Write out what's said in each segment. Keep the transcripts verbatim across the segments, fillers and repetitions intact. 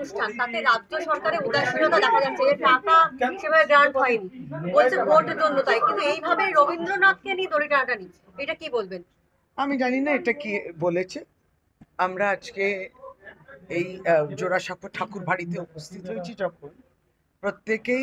অনুষ্ঠান তাতে রাজ্য সরকারের উদাসীনতা দেখা যাচ্ছে, যে টাকা সেভাবে গ্রান্ট হয়নি, বলছে ভোটের জন্য তাই, কিন্তু এইভাবে রবীন্দ্রনাথকে নিয়ে দড়ি টানাটানি, এটা কি বলবেন? আমি জানি না এটা কি বলেছে। আমরা আজকে এই জোড়াসাঁকো ঠাকুর বাড়িতে উপস্থিত হয়েছি যখন, প্রত্যেকেই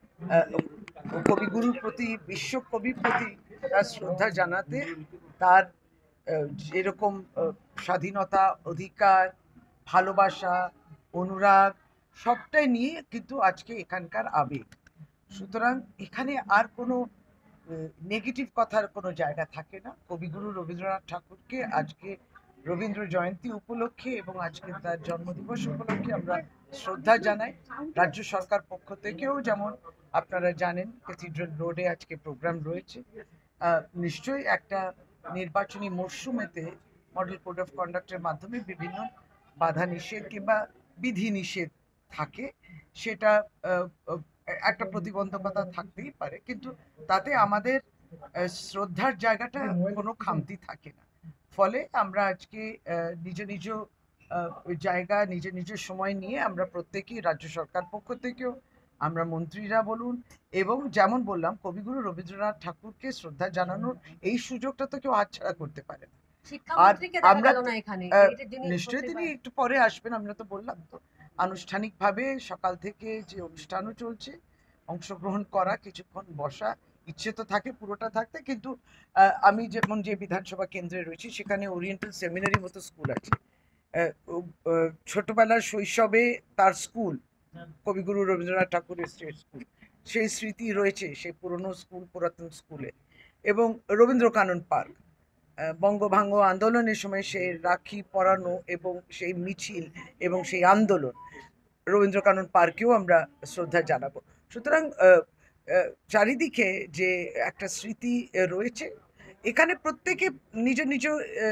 কবিগুরুর প্রতি, বিশ্বকবির প্রতি তার শ্রদ্ধা জানাতে, তার যেরকম স্বাধীনতা, অধিকার, ভালোবাসা, অনুরাগ সবটাই নিয়ে কিন্তু আজকে এখানকার আবেগ। সুতরাং এখানে আর কোনো নেগেটিভ কথার কোনো জায়গা থাকে না। কবিগুরু রবীন্দ্রনাথ ঠাকুরকে আজকে রবীন্দ্র জয়ন্তী উপলক্ষে এবং আজকে তার জন্মদিবস উপলক্ষে আমরা শ্রদ্ধা জানাই। রাজ্য সরকার পক্ষ থেকেও যেমন আপনারা জানেন, ক্যাথিড্রাল রোডে আজকে প্রোগ্রাম রয়েছে। নিশ্চয়ই একটা নির্বাচনী মরশুমেতে মডেল কোড অফ কন্ডাক্টের মাধ্যমে বিভিন্ন বাধা নিষেধ কিংবা বিধি নিষেধ থাকে, সেটা একটা প্রতিবন্ধকতা থাকতেই পারে, কিন্তু তাতে আমাদের শ্রদ্ধার জায়গাটা কোনো খামতি থাকে না। ফলে আমরা আজকে নিজ নিজ জায়গা, নিজ নিজ সময় নিয়ে আমরা প্রত্যেকেই রাজ্য সরকার পক্ষ থেকেও, আমরা মন্ত্রীরা বলুন, এবং যেমন বললাম কবিগুরু রবীন্দ্রনাথ ঠাকুরকে শ্রদ্ধা জানানোর এই সুযোগটা তো কেউ হাতছাড়া করতে পারে না। আর আমরা নিশ্চয়ই তিনি একটু পরে আসবেন, আমরা তো বললাম তো আনুষ্ঠানিকভাবে সকাল থেকে যে অনুষ্ঠানও চলছে, অংশগ্রহণ করা, কিছুক্ষণ বসা, ইচ্ছে তো থাকে পুরোটা থাকতে, কিন্তু আমি যেমন যে বিধানসভা কেন্দ্রে রয়েছি সেখানে ওরিয়েন্টাল সেমিনারি মতো স্কুল আছে। ছোটবেলার শৈশবে তার স্কুল, কবিগুরু রবীন্দ্রনাথ ঠাকুরের স্টেট স্কুল, সেই স্মৃতি রয়েছে সেই পুরনো স্কুল, পুরাতন স্কুলে। এবং রবীন্দ্রকানন পার্ক, বঙ্গভঙ্গ আন্দোলনের সময় সেই রাখি পরানো এবং সেই মিছিল এবং সেই আন্দোলন, রবীন্দ্রকানন পার্কেও আমরা শ্রদ্ধা জানাবো। সুতরাং চারিদিকে যে একটা স্মৃতি রয়েছে, এখানে প্রত্যেকে নিজ নিজ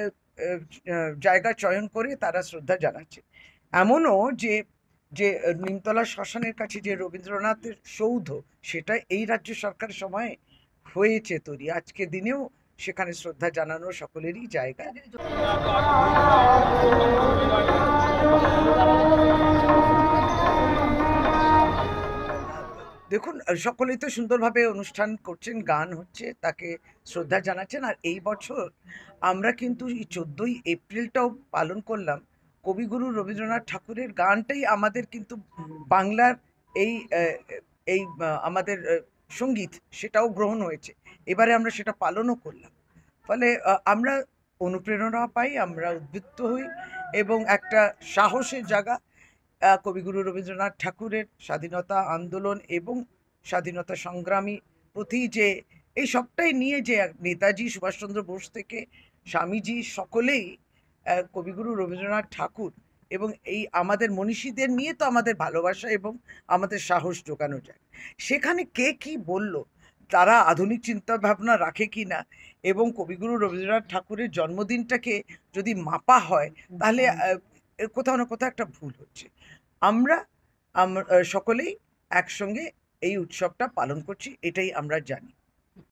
জায়গা চয়ন করে তারা শ্রদ্ধা জানাচ্ছে। এমনও যে যে নিমতলা শ্মশানের কাছে যে রবীন্দ্রনাথের সৌধ, সেটা এই রাজ্য সরকারের সময় হয়েছে তৈরি। আজকে দিনেও সেখানে শ্রদ্ধা জানানো সকলেরই জায়গা। দেখুন, সকলেই তো সুন্দরভাবে অনুষ্ঠান করছেন, গান হচ্ছে, তাকে শ্রদ্ধা জানাচ্ছেন। আর এই বছর আমরা কিন্তু এই চোদ্দোই এপ্রিলটাও পালন করলাম কবিগুরু রবীন্দ্রনাথ ঠাকুরের গানটাই আমাদের কিন্তু বাংলার এই এই আমাদের সঙ্গীত, সেটাও গ্রহণ হয়েছে। এবারে আমরা সেটা পালনও করলাম। ফলে আমরা অনুপ্রেরণা পাই, আমরা উদ্বুদ্ধ হই, এবং একটা সাহসের জায়গা কবিগুরু রবীন্দ্রনাথ ঠাকুরের স্বাধীনতা আন্দোলন এবং স্বাধীনতা সংগ্রামী প্রতি যে এই সবটাই নিয়ে, যে নেতাজি সুভাষচন্দ্র বোস থেকে স্বামীজি সকলেই কবিগুরু রবীন্দ্রনাথ ঠাকুর এবং এই আমাদের মনীষীদের নিয়ে তো আমাদের ভালোবাসা এবং আমাদের সাহস জোগানো যায়। সেখানে কে কি বলল, তারা আধুনিক চিন্তা ভাবনা রাখে কি না, এবং কবিগুরু রবীন্দ্রনাথ ঠাকুরের জন্মদিনটাকে যদি মাপা হয়, তাহলে কোথাও না কোথাও একটা ভুল হচ্ছে। আমরা সকলেই একসঙ্গে এই উৎসবটা পালন করছি, এটাই আমরা জানি।